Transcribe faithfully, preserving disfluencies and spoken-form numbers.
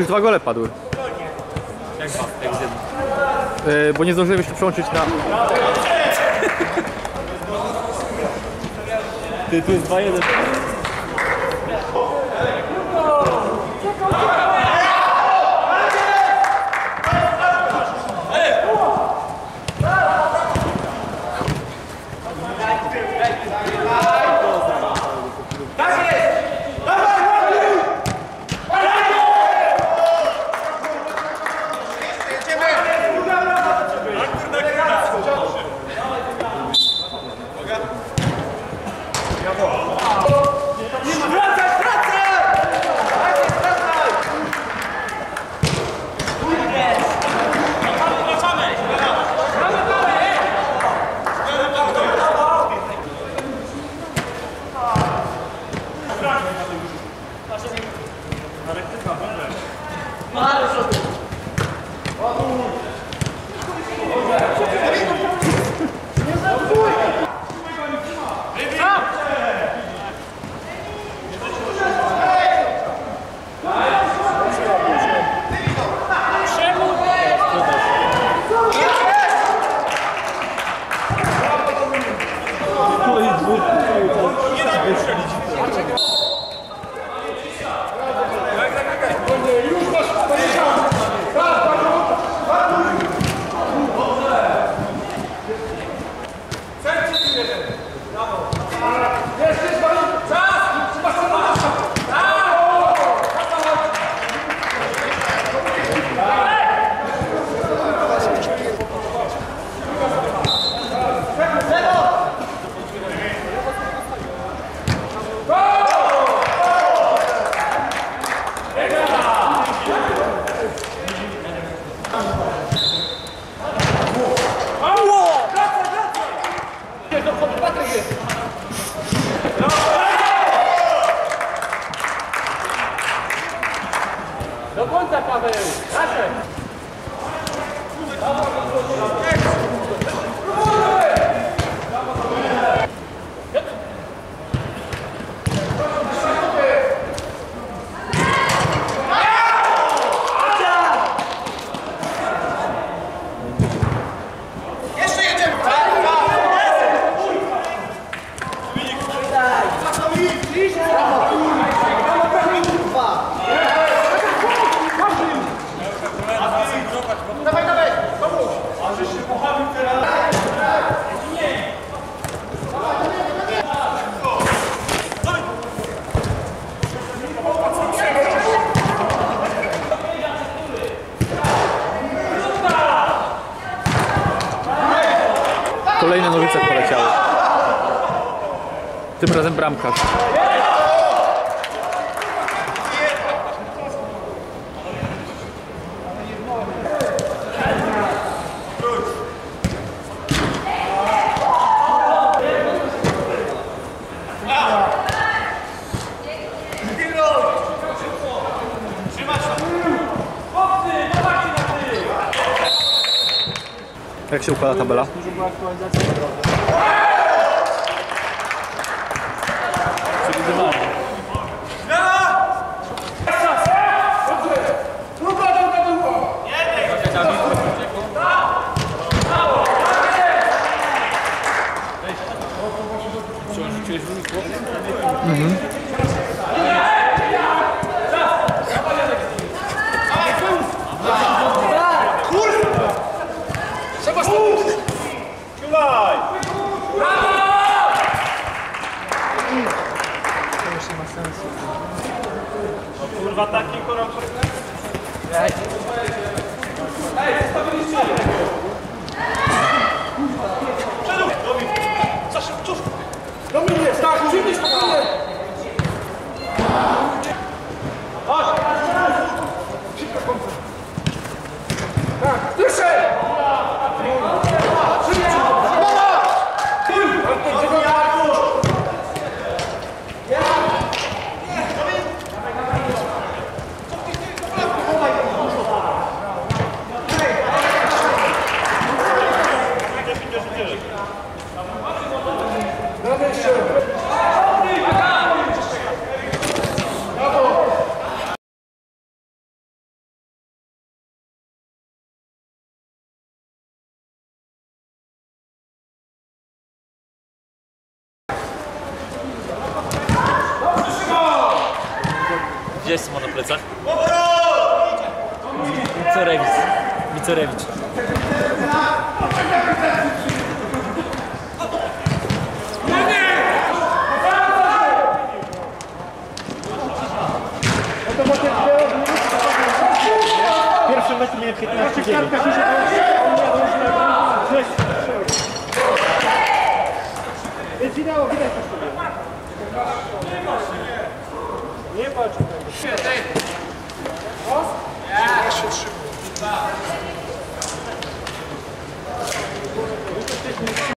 już dwa gole padły. Jak dwa? Jak z jednym? Yy, bo nie zdążyłem się przełączyć na... Ty, tu jest dwa jeden. Do końca, Paweł! Proszę! Jeszcze jedziemy! Dawaj, dawaj! Pomóż! A że się pochawił teraz! Nie! Kolejne nożyce poleciały. Tym razem bramkarz. Jak się układa tabela? Przewidywanie. Mhm. Kurwa, taki kurwa. Ej, zostawiliście! Przedów! Za szybko! Do mnie! Tak, przyjmij spokojnie! Chodź! Tak, dyszę! trzydzieści ma na plecach. Wicerewicz. Wicerewicz. Pierwszy mecz miałem piętnaście dziewięć. Jest wideo, widać to sobie. Nie patrz. Jak się trzyma.